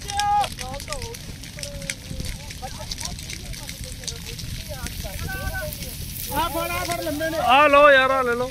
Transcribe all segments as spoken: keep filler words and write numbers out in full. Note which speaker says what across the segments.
Speaker 1: आ लो यार, आ ले लो।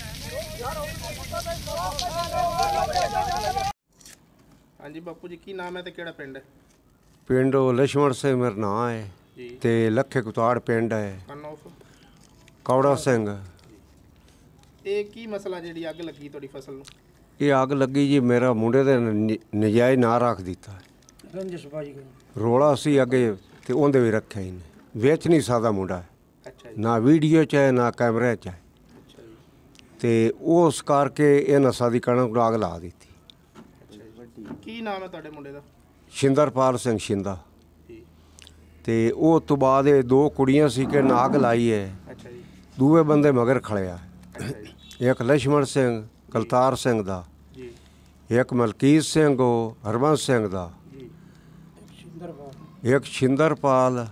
Speaker 1: हाँ जी बापू जी, की नाम है ते केड़ा पिंड है?
Speaker 2: पिंड लक्ष्मण सिंह मेरा नाम है ते लखे कुताड़ पिंड है। कौड़ा सिंह।
Speaker 1: ये की मसला जी अग लगी थोड़ी फसल नूं?
Speaker 2: ये अग लगी जी मेरा मुंडे दे नजायज ना रख दिता रोला सी अगे ते उंदे भी रखे ही नहीं वेच नहीं सकदा मुंडा ना वीडियो च है ना कैमरे च है ते उस करके इन्हां साडी कणक अग ला दी।
Speaker 1: की नाम है तुहाडे मुंडे दा?
Speaker 2: शिंदरपाल सिंह शिंदा। ते उस तो बाद दो कुड़ियां सी कि अग लाई है। दूए बंदे मगर खड़े आ एक लक्ष्मण सिंह कलतार सिंह दा एक मलकीत सिंह हो हरबंस सिंह दा एक शिंदरपाल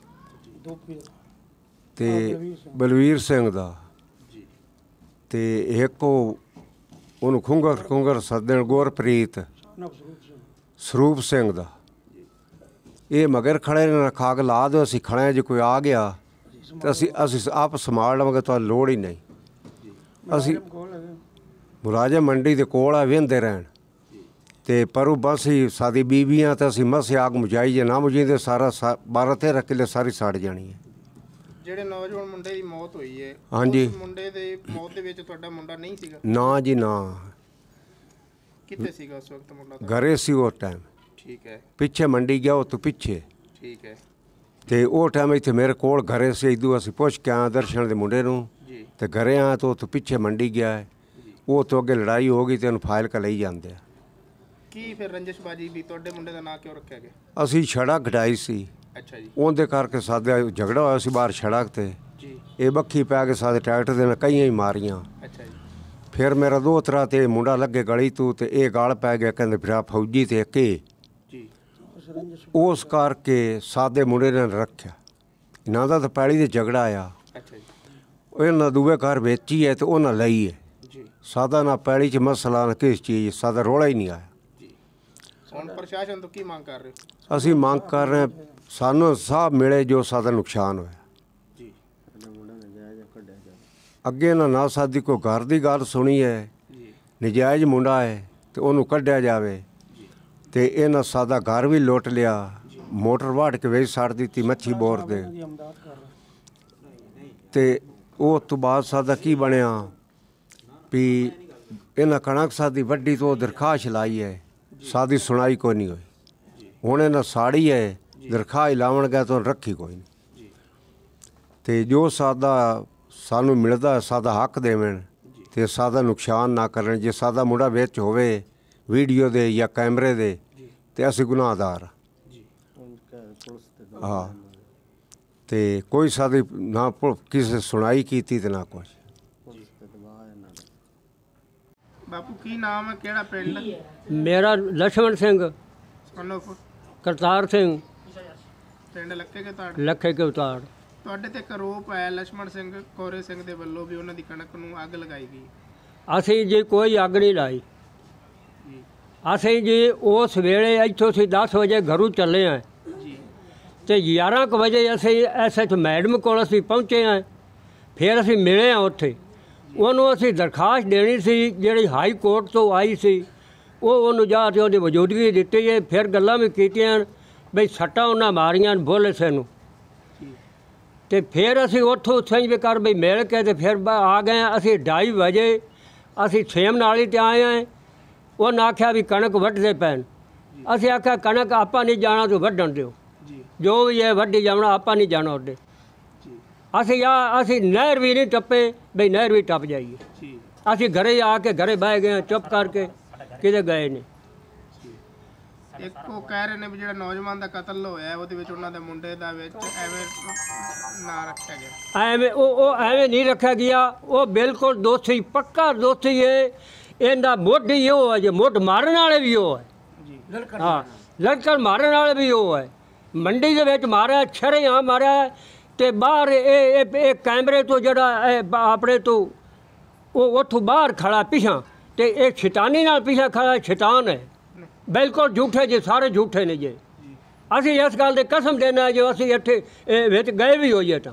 Speaker 2: ते बलवीर सिंह दा ते एक उन्होंने खुंगर खुंगर सदन गुरप्रीत सरूप सिंह दा। ये मगर खड़े ने खाग ला दो असी खड़े जो कोई आ गया तो असी असी आप संभाल लवांगे तो लोड़ ही नहीं। असी मुलाजम मंडी के कोल आ वेंदे रहन ते परू बस ही सादी बीबियां तो असी मस आग मुझाई जे ना मुझींदे सारा सा, बारह तेरह किले सारी सड़ जानी है।
Speaker 1: ਜਿਹੜੇ ਨੌਜਵਾਨ ਮੁੰਡੇ ਦੀ ਮੌਤ ਹੋਈ ਹੈ
Speaker 2: ਹਾਂਜੀ
Speaker 1: ਮੁੰਡੇ ਦੇ ਮੌਤ ਦੇ ਵਿੱਚ ਤੁਹਾਡਾ ਮੁੰਡਾ ਨਹੀਂ ਸੀਗਾ?
Speaker 2: ਨਾ ਜੀ ਨਾ।
Speaker 1: ਕਿੱਥੇ ਸੀਗਾ ਉਸ ਵਕਤ ਮੁੰਡਾ?
Speaker 2: ਘਰੇ ਸੀ ਉਹ ਟਾਈਮ।
Speaker 1: ਠੀਕ ਹੈ। ਪਿੱਛੇ
Speaker 2: ਮੰਡੀ ਗਿਆ ਉਹ ਤੋਂ ਪਿੱਛੇ।
Speaker 1: ਠੀਕ ਹੈ। ਤੇ
Speaker 2: ਉਹ ਟਾਈਮ ਇੱਥੇ ਮੇਰੇ ਕੋਲ ਘਰੇ ਸੀ ਇਦੋਂ ਅਸੀਂ ਪੁੱਛ ਕੇ ਆਏ ਦਰਸ਼ਨ ਦੇ ਮੁੰਡੇ ਨੂੰ
Speaker 1: ਜੀ
Speaker 2: ਤੇ ਘਰੇ ਆ ਤਾਂ ਉਹ ਤੋਂ ਪਿੱਛੇ ਮੰਡੀ ਗਿਆ ਹੈ ਉਹ ਤੋਂ ਅੱਗੇ ਲੜਾਈ ਹੋ ਗਈ ਤੇ ਉਹਨੂੰ ਫਾਈਲ ਕ ਲਈ ਜਾਂਦੇ ਆ। ਕੀ ਫਿਰ ਰੰਜਿਸ਼ਬਾਜੀ ਵੀ ਤੁਹਾਡੇ ਮੁੰਡੇ ਦਾ ਨਾਂ ਕਿਉਂ ਰੱਖਿਆ ਗਿਆ? ਅਸੀਂ ਛੜਾ ਘਟਾਈ ਸੀ। ਅੱਛਾ ਜੀ। ਉਹਦੇ ਕਰਕੇ ਸਾਡਾ ਝਗੜਾ ਹੋਇਆ ਸੀ ਬਾਹਰ ਸੜਕ ਤੇ ਜੀ ਇਹ ਬੱਖੀ ਪੈ ਕੇ ਸਾਡੇ ਟਰੈਕਟਰ ਦੇ ਨਾਲ ਕਈਆਂ ਹੀ ਮਾਰੀਆਂ। ਅੱਛਾ ਜੀ। ਫਿਰ ਮੇਰਾ ਦੋਤਰਾ ਤੇ ਮੁੰਡਾ ਲੱਗੇ ਗਲੀ ਤੂੰ ਤੇ ਇਹ ਗਾਲ ਪੈ ਗਿਆ ਕਹਿੰਦੇ ਫਿਰ ਫੌਜੀ ਤੇ ਕੇ ਜੀ ਉਸ ਕਰਕੇ ਸਾਦੇ ਮੁੰਡੇ ਨੇ ਰੱਖਿਆ ਇਹਨਾਂ ਦਾ ਤਾਂ ਪੈਲੀ ਦੇ ਝਗੜਾ ਆ। ਅੱਛਾ ਜੀ। ਇਹਨਾਂ ਦੂਏ ਘਰ ਵੇਚੀ ਹੈ ਤੇ ਉਹਨਾਂ ਲਈ ਹੈ ਜੀ ਸਾਦਾ ਨਾ ਪੈਲੀ 'ਚ ਮਸਲਾ ਨਾ ਕਿਸ ਚੀਜ਼ ਸਾਦਾ ਰੋਲਾ ਹੀ ਨਹੀਂ ਆਇਆ ਜੀ। ਹੁਣ ਪ੍ਰਸ਼ਾਸਨ ਤੋਂ ਕੀ ਮੰਗ ਕਰ ਰਹੇ ਹੋ? ਅਸੀਂ ਮੰਗ ਕਰ ਰਹੇ ਸਾਨੂੰ ਇਨਸਾਫ ਮਿਲੇ ਜੋ ਸਾਡਾ ਨੁਕਸਾਨ ਹੋਇਆ ਜੀ। ਅੱਗੇ ਨਾ ਨਾ ਸਾਡੀ ਕੋਈ ਘਰ ਦੀ ਗੱਲ ਸੁਣੀ ਹੈ ਨਜਾਇਜ਼ ਮੁੰਡਾ ਹੈ ਤੇ ਉਹਨੂੰ ਕੱਢਿਆ ਜਾਵੇ ਤੇ ਇਹਨਾਂ ਸਾਡਾ ਘਰ ਵੀ ਲੁੱਟ ਲਿਆ ਮੋਟਰ ਵਾੜ ਕੇ ਵੇਚ ਛੱਡ ਦਿੱਤੀ ਮੱਛੀ ਬੋਰ ਦੇ ਤੇ ਉਹ ਤੋਂ ਬਾਅਦ ਸਾਡਾ ਕੀ ਬਣਿਆ ਵੀ ਇਹਨਾਂ ਕਣਕ ਸਾਡੀ ਵੱਡੀ ਤੋਂ ਦਰਖਾਸਤ ਲਾਈ ਹੈ ਸਾਡੀ ਸੁਣਾਈ ਕੋਈ ਨਹੀਂ ਹੋਈ। ਹੁਣ ਇਹਨਾਂ ਸਾੜੀ ਹੈ ਦਰਖਾਸਤ ਲਾਉਣ ਗਿਆ ਤਾਂ ਰੱਖੀ ਕੋਈ ਨਹੀਂ ਤੇ ਜੋ ਸਾਡਾ ਸਾਨੂੰ ਮਿਲਦਾ ਸਾਡਾ ਹੱਕ ਦੇਵਣ ਤੇ ਸਾਡਾ ਨੁਕਸਾਨ ਨਾ ਕਰਨ। ਜੇ ਸਾਡਾ ਮੁੰਡਾ ਵਿੱਚ ਹੋਵੇ ਵੀਡੀਓ ਦੇ ਜਾਂ ਕੈਮਰੇ ਦੇ ਤੇ ਅਸੀਂ ਗੁਨਾਹਦਾਰ ਹਾਂ ਤੇ ਕੋਈ ਸਾਡੀ ਨਾ ਕਿਸੇ ਸੁਣਾਈ ਕੀਤੀ ਤੇ ਨਾ ਕੁਛ।
Speaker 1: ਬਾਪੂ ਕੀ ਨਾਮ ਹੈ ਕਿਹੜਾ ਪਿੰਡ?
Speaker 3: ਮੇਰਾ ਲక్ష్మణ ਸਿੰਘ ਕਰਤਾਰ ਸਿੰਘ
Speaker 1: ਪਿੰਡ ਲੱਖੇ ਕੇ ਤਾੜ
Speaker 3: ਲੱਖੇ ਕੇ ਉਤਾੜ।
Speaker 1: ਤੁਹਾਡੇ ਤੇ ਇੱਕ ਆਰੋਪ ਹੈ ਲక్ష్మణ ਸਿੰਘ ਕੋਰੇ ਸਿੰਘ ਦੇ ਵੱਲੋਂ ਵੀ ਉਹਨਾਂ ਦੀ ਕਣਕ ਨੂੰ ਅੱਗ ਲਗਾਈ ਗਈ।
Speaker 3: ਅਸੀਂ ਜੀ ਕੋਈ ਅੱਗ ਨਹੀਂ ਲਾਈ। ਅਸੀਂ ਜੀ ਉਸ ਵੇਲੇ ਇੱਥੋਂ ਅਸੀਂ ਦਸ ਵਜੇ ਘਰੋਂ ਚੱਲੇ ਹਾਂ ਜੀ ਤੇ ਗਿਆਰਾਂ ਕੁ ਵਜੇ ਅਸੀਂ ਐਸ ਐਚ ਮੈਡਮ ਕੋਲ ਅਸੀਂ ਪਹੁੰਚੇ ਹਾਂ। ਫਿਰ ਅਸੀਂ ਮਿਲੇ ਹਾਂ ਉੱਥੇ ਉਹਨੂੰ ਅਸੀਂ ਦਰਖਾਸਤ ਦੇਣੀ ਸੀ ਜਿਹੜੀ ਹਾਈ ਕੋਰਟ ਤੋਂ ਆਈ ਸੀ ਉਹ ਉਹਨੂੰ ਜਾ ਕੇ ਉਹਦੀ ਮੌਜੂਦਗੀ ਦਿੱਤੀ ਹੈ। ਫਿਰ ਗੱਲਾਂ ਵੀ ਕੀਤੀਆਂ ਬਈ ਸੱਟਾਂ ਉਹਨਾਂ ਮਾਰੀਆਂ ਬੋਲੇ ਸੇ ਨੂੰ ਤੇ ਫਿਰ ਅਸੀਂ ਉੱਥੋਂ ਸਹੀ ਵੀ ਕਰ ਬਈ ਮਿਲ ਕੇ ਤੇ ਫਿਰ ਆ ਗਏ। ਅਸੀਂ ਢਾਈ ਵਜੇ ਅਸੀਂ ਸੇਮ ਨਾਲੀ 'ਤੇ ਆਏ ਹਾਂ। ਉਹਨੇ ਆਖਿਆ ਵੀ ਕਣਕ ਵੱਢਦੇ ਪੈਣ। ਅਸੀਂ ਆਖਿਆ ਕਣਕ ਆਪਾਂ ਨਹੀਂ ਜਾਣਾ ਤੂੰ ਵੱਢਣ ਦਿਓ ਜੋ ਵੀ ਹੈ ਵੱਢੀ ਜਾਣਾ ਆਪਾਂ ਨਹੀਂ ਜਾਣਾ ਉਹਦੇ। ਅਸੀਂ ਆ ਅਸੀਂ ਨਹਿਰ ਵੀ ਨਹੀਂ ਟੱਪੇ ਬਈ ਨਹਿਰ ਵੀ ਟੱਪ ਜਾਈਏ। ਅਸੀਂ ਘਰੇ ਆ ਕੇ ਘਰੇ ਬਹਿ ਗਏ ਚੁੱਪ ਕਰਕੇ ਕਿਤੇ ਗਏ ਨਹੀਂ।
Speaker 1: ਇੱਕ ਉਹ ਕਹਿ ਰਹੇ ਨੇ ਵੀ ਜਿਹੜਾ ਨੌਜਵਾਨ ਦਾ ਕਤਲ ਹੋਇਆ ਉਹਦੇ ਵਿੱਚ ਉਹਨਾਂ ਦੇ ਮੁੰਡੇ ਦਾ ਵਿੱਚ ਐਵੇਂ ਨਾਂ ਰੱਖਿਆ ਗਿਆ।
Speaker 3: ਐਵੇਂ ਉਹ ਉਹ ਐਵੇਂ ਨਹੀਂ ਰੱਖਿਆ ਗਿਆ। ਉਹ ਬਿਲਕੁਲ ਦੋਸ਼ੀ ਪੱਕਾ ਦੋਸ਼ੀ ਹੈ। ਇਹਦਾ ਮੁੱਢ ਹੀ ਉਹ ਹੈ ਜੇ ਮੁੱਢ ਮਾਰਨ ਵਾਲੇ ਵੀ ਉਹ ਹੈ ਜੀ। ਹਾਂ ਲੜਕਣ ਮਾਰਨ ਵਾਲੇ ਵੀ ਉਹ ਹੈ। ਮੰਡੀ ਦੇ ਵਿੱਚ ਮਾਰਿਆ ਛਰੇਆਮ ਮਾਰਿਆ ਤੇ ਬਾਹਰ ਇਹ ਇਹ ਕੈਮਰੇ ਤੋਂ ਜਿਹੜਾ ਆਪਣੇ ਤੋਂ ਉਹ ਉੱਥੋਂ ਬਾਹਰ ਖੜਾ ਪਿਛਾਂ ਤੇ ਇਹ ਸ਼ੈਤਾਨੀ ਨਾਲ ਪਿਛਾਂ ਖੜਾ ਸ਼ੈਤਾਨ ਹੈ। ਬਿਲਕੁਲ ਝੂਠੇ ਜੇ ਸਾਰੇ ਝੂਠੇ ਨੇ ਜੇ ਅਸੀਂ ਇਸ ਗੱਲ ਦੀ ਕਸਮ ਦੇਣਾ ਜੋ ਅਸੀਂ ਇੱਥੇ ਇਹ ਵਿੱਚ ਗਏ ਵੀ ਹੋਈਏ ਤਾਂ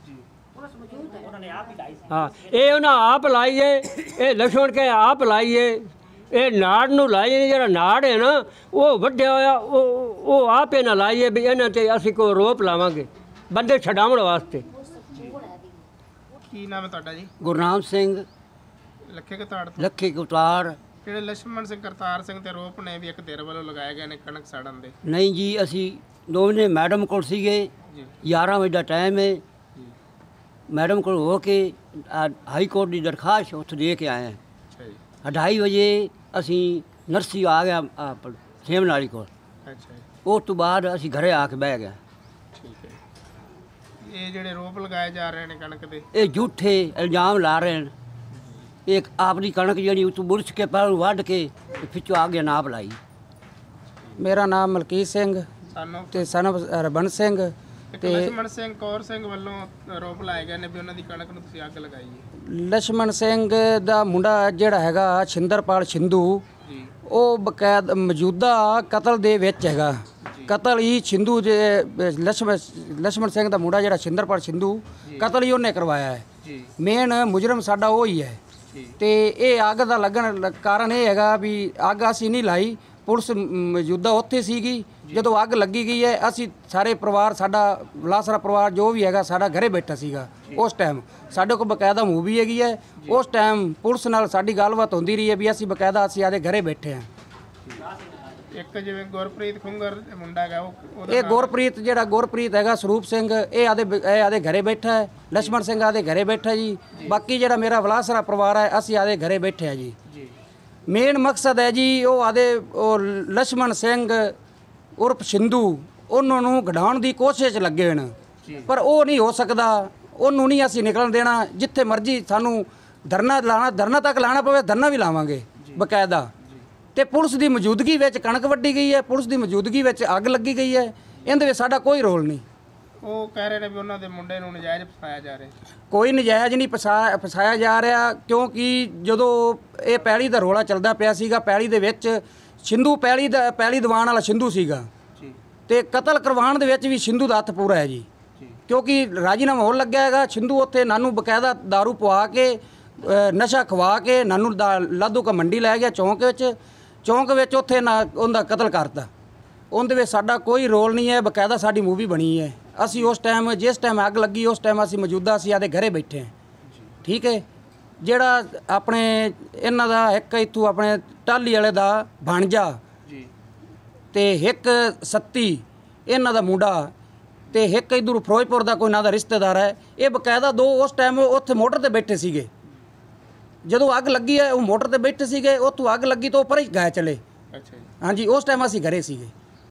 Speaker 3: ਹਾਂ ਇਹ ਉਹਨਾਂ ਆਪ ਲਾਈਏ ਇਹ ਲక్ష్మణ ਕੇ ਆਪ ਲਾਈਏ ਇਹ ਨਾੜ ਨੂੰ ਲਾਈਏ ਜਿਹੜਾ ਨਾੜ ਹੈ ਨਾ ਉਹ ਵੱਢਿਆ ਹੋਇਆ ਉਹ ਉਹ ਆਪ ਇਹ ਨਾ ਲਾਈਏ ਵੀ ਇਹਨਾਂ 'ਤੇ ਅਸੀਂ ਕੋਈ ਰੋਪ ਲਾਵਾਂਗੇ ਬੰਦੇ ਛਡਾਉਣ ਵਾਸਤੇ।
Speaker 1: ਕੀ ਨਾਮ ਹੈ ਤੁਹਾਡਾ ਜੀ?
Speaker 4: ਗੁਰਨਾਮ ਸਿੰਘ
Speaker 1: ਲੱਖੇ ਕਤਾੜ ਤੋਂ।
Speaker 4: ਲੱਖੀ ਕੁਟਾਰ।
Speaker 1: ਜਿਹੜੇ ਲక్ష్మణ ਸਿੰਘ ਕਰਤਾਰ ਸਿੰਘ ਤੇ ਆਰੋਪ ਨੇ ਵੀ ਇੱਕ ਧਿਰ ਵੱਲੋਂ ਲਗਾਏ ਗਏ ਨੇ ਕਣਕ ਸਾੜਨ ਦੇ।
Speaker 4: ਨਹੀਂ ਜੀ ਅਸੀਂ ਦੋਵੇਂ ਮੈਡਮ ਕੋਲ ਸੀਗੇ ਗਿਆਰਾਂ ਵਜੇ ਦਾ ਟਾਈਮ ਹੈ ਮੈਡਮ ਕੋਲ ਹੋ ਕੇ ਹਾਈ ਕੋਰਟ ਦੀ ਦਰਖਾਸਤ ਉੱਥੇ ਦੇ ਕੇ ਆਏ ਹਾਂ।
Speaker 1: ਅੱਛਾ ਜੀ।
Speaker 4: ਢਾਈ ਵਜੇ ਅਸੀਂ ਨਰਸੀ ਆ ਗਿਆ ਆਪ ਸੇਮਨਾਲੀ ਕੋਲ।
Speaker 1: ਅੱਛਾ ਜੀ।
Speaker 4: ਉਸ ਤੋਂ ਬਾਅਦ ਅਸੀਂ ਘਰੇ ਆ ਕੇ ਬਹਿ ਗਏ।
Speaker 1: ਠੀਕ ਹੈ। ਇਹ ਜਿਹੜੇ ਆਰੋਪ ਲਗਾਏ ਜਾ ਰਹੇ ਨੇ ਕਣਕ ਦੇ
Speaker 4: ਇਹ ਝੂਠੇ ਇਲਜ਼ਾਮ ਲਾ ਰਹੇ ਨੇ। ਇੱਕ ਆਪਣੀ ਕਣਕ ਜਿਹੜੀ ਉਤੋਂ ਬੁਰਸ਼ ਕੇ ਪਹਿਲਾਂ ਵੱਢ ਕੇ ਪਿੱਛੋਂ ਆ ਗਿਆ ਨਾਪ ਲਾਈ।
Speaker 5: ਮੇਰਾ ਨਾਮ ਮਲਕੀਤ ਸਿੰਘ
Speaker 1: ਸਾਨੂੰ
Speaker 5: ਤੇ ਸਨ ਰਬਨ ਸਿੰਘ
Speaker 1: ਤੇ ਲక్ష్మణ ਸਿੰਘ ਕੌਰ ਸਿੰਘ ਵੱਲੋਂ ਆਰੋਪ ਲਾਏ ਗਏ ਨੇ ਵੀ ਉਹਨਾਂ ਦੀ ਕਣਕ ਨੂੰ ਤੁਸੀਂ ਅੱਗ ਲਗਾਈ ਹੈ।
Speaker 5: ਲక్ష్మణ ਸਿੰਘ ਦਾ ਮੁੰਡਾ ਜਿਹੜਾ ਹੈਗਾ ਛਿੰਦਰਪਾਲ ਛਿੰਦੂ
Speaker 1: ਜੀ।
Speaker 5: ਉਹ ਬਕਾਇਦ ਮੌਜੂਦਾ ਕਤਲ ਦੇ ਵਿੱਚ ਹੈਗਾ। ਕਤਲ ਹੀ ਛਿੰਦੂ ਜੇ ਲక్ష్మణ ਲక్ష్మణ ਸਿੰਘ ਦਾ ਮੁੰਡਾ ਜਿਹੜਾ ਛਿੰਦਰਪਾਲ ਛਿੰਦੂ ਕਤਲ ਹੀ ਉਹਨੇ ਕਰਵਾਇਆ ਹੈ।
Speaker 1: ਜੀ।
Speaker 5: ਮੇਨ ਮੁਜਰਮ ਸਾਡਾ ਉਹ ਹੀ ਹੈ। ਤੇ ਇਹ ਅੱਗ ਦਾ ਲੱਗਣ ਕਾਰਨ ਇਹ ਹੈਗਾ ਵੀ ਅੱਗ ਅਸੀਂ ਨਹੀਂ ਲਾਈ, ਪੁਲਿਸ ਮੌਜੂਦਾ ਉੱਥੇ ਸੀਗੀ ਜਦੋਂ ਅੱਗ ਲੱਗੀ ਗਈ ਹੈ। ਅਸੀਂ ਸਾਰੇ ਪਰਿਵਾਰ ਸਾਡਾ ਲਾਸਰਾ ਪਰਿਵਾਰ ਜੋ ਵੀ ਹੈਗਾ ਸਾਡਾ ਘਰੇ ਬੈਠਾ ਸੀਗਾ ਉਸ ਟਾਈਮ। ਸਾਡੇ ਕੋਲ ਬਕਾਇਦਾ ਮੂਵੀ ਹੈਗੀ ਹੈ। ਉਸ ਟਾਈਮ ਪੁਲਿਸ ਨਾਲ ਸਾਡੀ ਗੱਲਬਾਤ ਹੁੰਦੀ ਰਹੀ ਹੈ ਵੀ ਅਸੀਂ ਬਕਾਇਦਾ ਅਸੀਂ ਆਦੇ ਘਰੇ ਬੈਠੇ ਹਾਂ।
Speaker 1: ਇੱਕ ਜਿਵੇਂ ਗੁਰਪ੍ਰੀਤ ਖੁੰਗਰ ਮੁੰਡਾ ਹੈਗਾ ਉਹ
Speaker 5: ਇਹ ਗੁਰਪ੍ਰੀਤ ਜਿਹੜਾ ਗੁਰਪ੍ਰੀਤ ਹੈਗਾ ਸਰੂਪ ਸਿੰਘ ਇਹ ਆਦੇ ਇਹ ਆਦੇ ਘਰੇ ਬੈਠਾ ਹੈ। ਲక్ష్మణ ਸਿੰਘ ਆਦੇ ਘਰੇ ਬੈਠਾ ਜੀ। ਬਾਕੀ ਜਿਹੜਾ ਮੇਰਾ ਵਲਾਸਰਾ ਪਰਿਵਾਰ ਹੈ ਅਸੀਂ ਆਦੇ ਘਰੇ ਬੈਠੇ ਆ ਜੀ। ਮੇਨ ਮਕਸਦ ਹੈ ਜੀ ਉਹ ਆਦੇ ਉਹ ਲక్ష్మణ ਸਿੰਘ ਉਰਫ ਛਿੰਦੂ ਉਹਨਾਂ ਨੂੰ ਗਡਾਉਣ ਦੀ ਕੋਸ਼ਿਸ਼ ਲੱਗੇ ਹਨ ਪਰ ਉਹ ਨਹੀਂ ਹੋ ਸਕਦਾ। ਉਹਨੂੰ ਨਹੀਂ ਅਸੀਂ ਨਿਕਲਣ ਦੇਣਾ। ਜਿੱਥੇ ਮਰਜ਼ੀ ਸਾਨੂੰ ਧਰਨਾ ਲਾਣਾ ਧਰਨਾ ਤੱਕ ਲਾਣਾ ਪਵੇ ਧਰਨਾ ਵੀ ਲਾਵਾਂਗੇ ਬਕਾਇਦਾ। ਤੇ ਪੁਲਿਸ ਦੀ ਮੌਜੂਦਗੀ ਵਿੱਚ ਕਣਕ ਵੱਢੀ ਗਈ ਹੈ, ਪੁਲਿਸ ਦੀ ਮੌਜੂਦਗੀ ਵਿੱਚ ਅੱਗ ਲੱਗੀ ਗਈ ਹੈ। ਇਹਦੇ ਵਿੱਚ ਸਾਡਾ ਕੋਈ ਰੋਲ ਨਹੀਂ।
Speaker 1: ਉਹ ਕਹਿ ਰਹੇ ਨੇ ਵੀ ਉਹਨਾਂ ਦੇ ਮੁੰਡੇ ਨੂੰ ਨਜਾਇਜ਼ ਫਸਾਇਆ ਜਾ ਰਿਹਾ।
Speaker 5: ਕੋਈ ਨਜਾਇਜ਼ ਨਹੀਂ ਫਸਾ ਫਸਾਇਆ ਜਾ ਰਿਹਾ ਕਿਉਂਕਿ ਜਦੋਂ ਇਹ ਪੈਲੀ ਦਾ ਰੋਲਾ ਚੱਲਦਾ ਪਿਆ ਸੀਗਾ ਪੈਲੀ ਦੇ ਵਿੱਚ ਛਿੰਦੂ ਪੈਲੀ ਦਾ ਪੈਲੀ ਦੀਵਾਨ ਵਾਲਾ ਛਿੰਦੂ ਸੀਗਾ ਤੇ ਕਤਲ ਕਰਵਾਉਣ ਦੇ ਵਿੱਚ ਵੀ ਛਿੰਦੂ ਦਾ ਹੱਥ ਪੂਰਾ ਹੈ ਜੀ। ਕਿਉਂਕਿ ਰਾਜੀਨਾਮਾ ਹੋਣ ਲੱਗਿਆ ਹੈਗਾ। ਛਿੰਦੂ ਉੱਥੇ ਨਾਨੂੰ ਬਕਾਇਦਾ ਦਾਰੂ ਪਵਾ ਕੇ ਨਸ਼ਾ ਖਵਾ ਕੇ ਨਾਨੂੰ ਦਾ ਲਾਧੂ ਕਾ ਮੰਡੀ ਲੈ ਗਿਆ ਚੌਂਕ ਵਿੱਚ। ਚੌਂਕ ਵਿੱਚ ਉੱਥੇ ਨਾ ਉਹਦਾ ਕਤਲ ਕਰਤਾ। ਉਹਦੇ ਵਿੱਚ ਸਾਡਾ ਕੋਈ ਰੋਲ ਨਹੀਂ ਹੈ। ਬਕਾਇਦਾ ਸਾਡੀ ਮੂਵੀ ਬਣੀ ਹੈ। ਅਸੀਂ ਉਸ ਟਾਈਮ ਜਿਸ ਟਾਈਮ ਅੱਗ ਲੱਗੀ ਉਸ ਟਾਈਮ ਅਸੀਂ ਮੌਜੂਦਾ ਅਸੀਂ ਆਦੇ ਘਰੇ ਬੈਠੇ ਹਾਂ। ਠੀਕ ਹੈ। ਜਿਹੜਾ ਆਪਣੇ ਇਹਨਾਂ ਦਾ ਇੱਕ ਇੱਥੋਂ ਆਪਣੇ ਟਾਹਲੀ ਵਾਲੇ ਦਾ ਭਾਣਜਾ ਤੇ ਇੱਕ ਸੱਤੀ ਇਹਨਾਂ ਦਾ ਮੁੰਡਾ ਤੇ ਇੱਕ ਇੱਧਰ ਫਿਰੋਜ਼ਪੁਰ ਦਾ ਕੋਈ ਨਾਂ ਦਾ ਰਿਸ਼ਤੇਦਾਰ ਹੈ। ਇਹ ਬਕਾਇਦਾ ਦੋ ਉਸ ਟਾਈਮ ਉੱਥੇ ਮੋਟਰ ਤੇ ਬੈਠੇ ਸੀਗੇ। ਜਦੋਂ ਅੱਗ ਲੱਗੀ ਹੈ ਉਹ ਮੋਟਰ ਤੇ ਬੈਠੇ ਸੀਗੇ। ਉੱਥੋਂ ਅੱਗ ਲੱਗੀ ਤਾਂ ਉਹ ਪਰੇ ਗਏ ਚਲੇ।
Speaker 1: ਅੱਛਾ ਜੀ।
Speaker 5: ਹਾਂਜੀ ਉਸ ਟਾਈਮ ਅਸੀਂ ਘਰੇ ਸੀਗੇ।